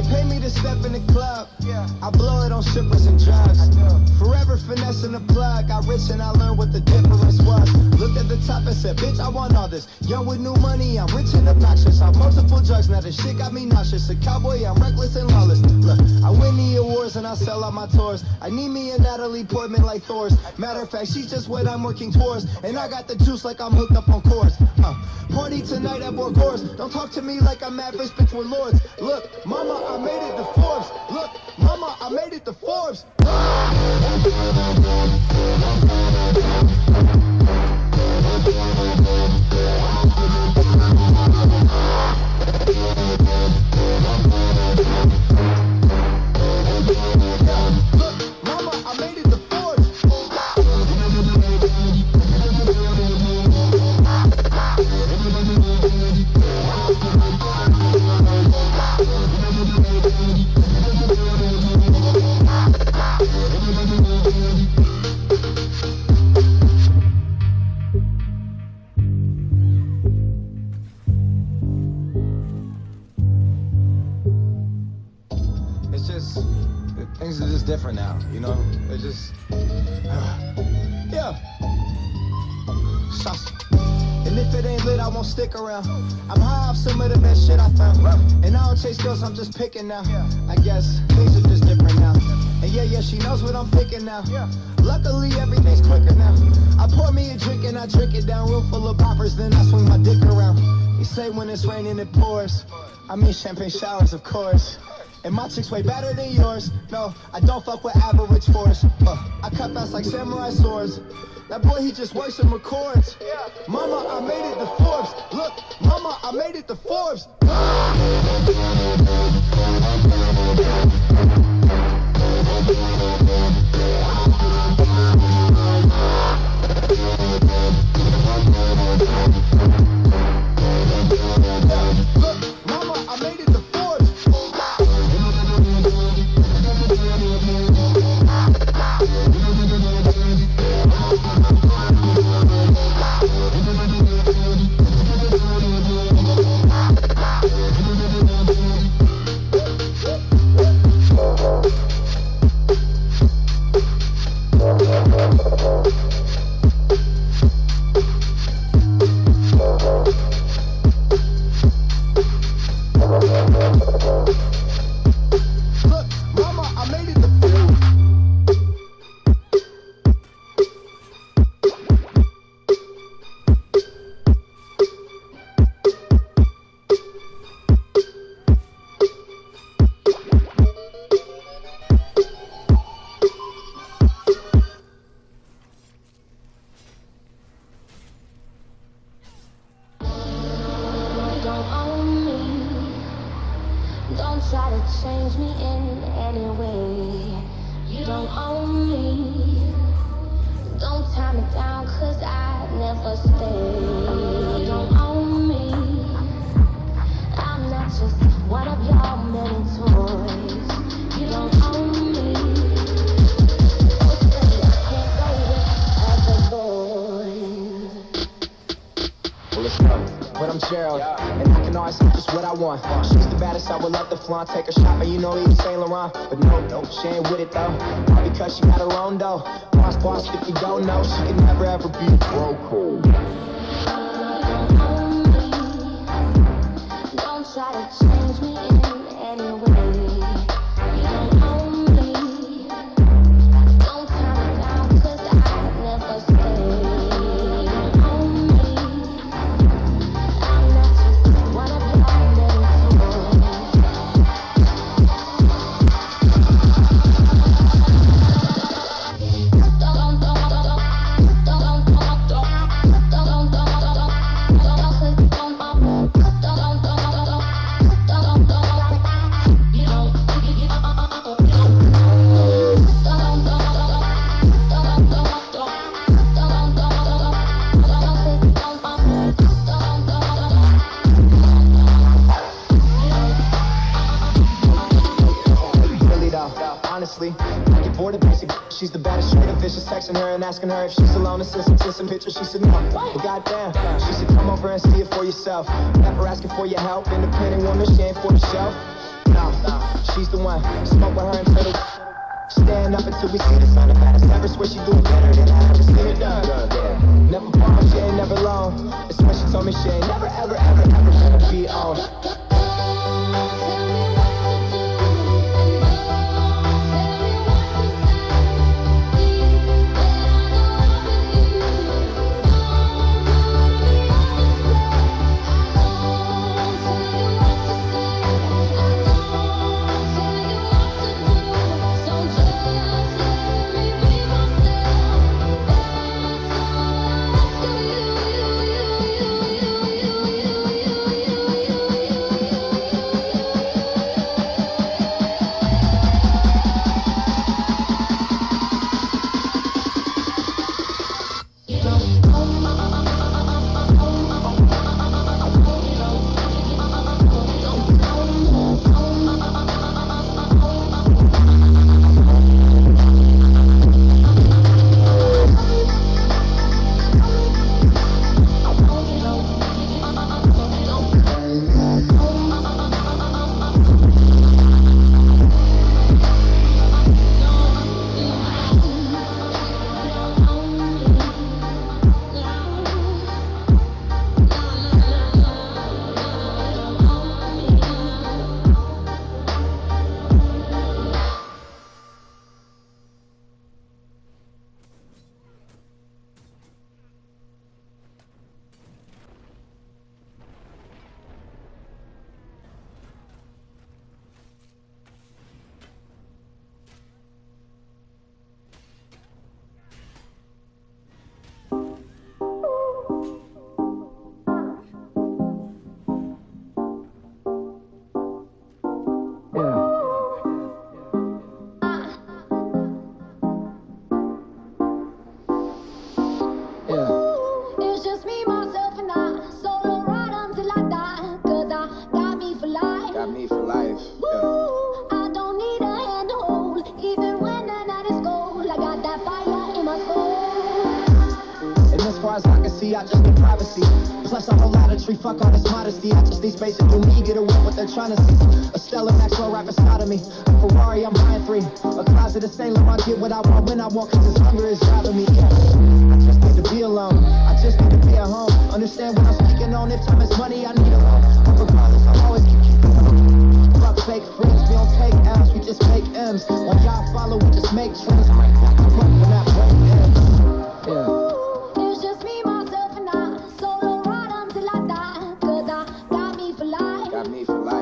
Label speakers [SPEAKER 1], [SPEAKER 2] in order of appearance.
[SPEAKER 1] pay me to step in the club. I blow it on strippers and drugs. Forever finessing the plug. Got rich and I learned what the difference was. Looked at the top and said, bitch, I want all this. Young with new money, I'm rich and obnoxious. Off multiple drugs, now this shit got me nauseous. A cowboy, I'm reckless and lawless. Look, I win the awards and I sell out my tours. I need me a Natalie Portman like Thor's. Matter of fact, she's just what I'm working towards. And I got the juice like I'm hooked up on course. Party tonight at Borgores. Don't talk to me like I'm average, bitch, we're lords. Look, mama, I made it to Forbes. Look, mama, I made it to Forbes. Things are just different now, you know? They're just, yeah. And if it ain't lit, I won't stick around. I'm high off some of the best shit I found. And I don't chase girls, I'm just picking now. I guess things are just different now. And yeah, she knows what I'm picking now. Luckily, everything's quicker now. I pour me a drink and I drink it down. Room full of poppers, then I swing my dick around. You say when it's raining, it pours. I mean champagne showers, of course. And my chick's way better than yours. No, I don't fuck with average force. I cut fast like samurai swords. That boy, he just works and records. Mama, I made it to Forbes. Look, mama, I made it to Forbes. Look, mama, I made it to Forbes.
[SPEAKER 2] Don't try to change me in any way. You don't own me. Don't tie me down, cause I never stay. You don't own me. I'm not just one of your many toys. You don't own me. Oh, say I can't go with other boys.
[SPEAKER 1] Well, let's go. But I'm Gerald, and I can always have just what I want. She's the baddest, I would love to flaunt. Take her shopping, you know, even Saint Laurent. But no, she ain't with it though. All because she got her own dough. Boss, if you don't know, she can never ever be broke.
[SPEAKER 2] Don't try to change me in any way. You don't own me. Don't tie me down, cause I never stay.
[SPEAKER 1] Honestly, I get bored of basic. She's the baddest, straight up vicious. Texting her and asking her if she's alone. Assistant to some pictures. She said no. But goddamn, she said come over and see it for yourself. Never asking for your help. Independent woman, she ain't for the shelf. no, she's the one. Smoke with her until the stand up until we see the sun. Never swear she do it better than I ever seen it done. Yeah. Never promise she ain't never alone. It's when she told me she ain't never, ever, ever, ever gonna be on. I just need privacy. Plus a whole lot of tree, fuck all this modesty. I just need space to do me, get away what they're trying to see. A Stella Maxwell right beside me. A Ferrari, I'm buying 3. A closet of Saint Laurent, get what I want when I want, cause this hunger is driving me. I just need to be alone. I just need to be at home. Understand what I'm speaking on. If time is money, I need a loan. Regardless, I'll always keep going. Fuck fake friends, we don't take L's, we just make M's. When y'all follow, we just make trends. We're not breaking M's. Yeah.
[SPEAKER 2] Solo ride until I die, 'cause I got me for life.
[SPEAKER 1] Got me for life.